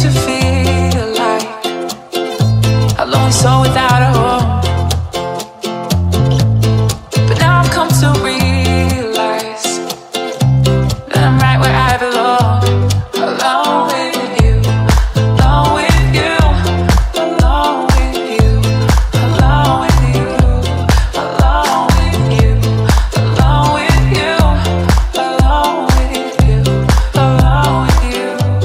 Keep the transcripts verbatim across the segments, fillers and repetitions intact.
used to feel like a lonely soul without a home, but now I've come to realize that I'm right where I belong, alone with you, alone with you, alone with you, alone with you, alone with you, alone with you, alone with you, alone with you.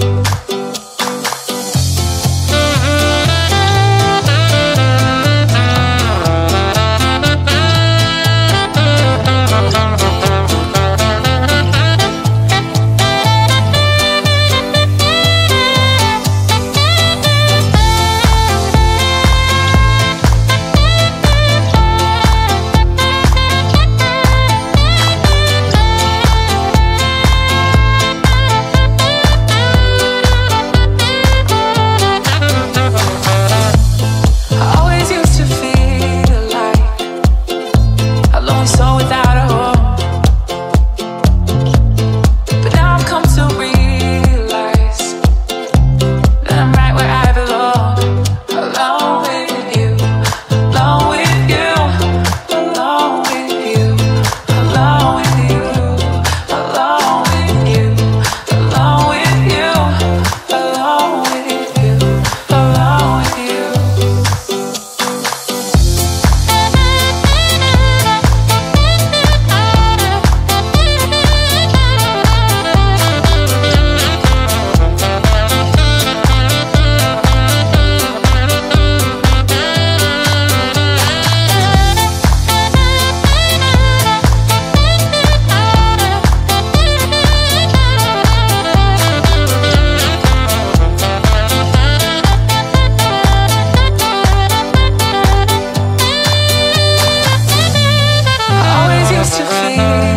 I always used to feel like a lonely soul without a home, but now I've come to realize that I'm right where I belong, alone with you, alone with you, alone with you, alone with you, alone with you, alone with you, alone with you, alone with you. I always used to feel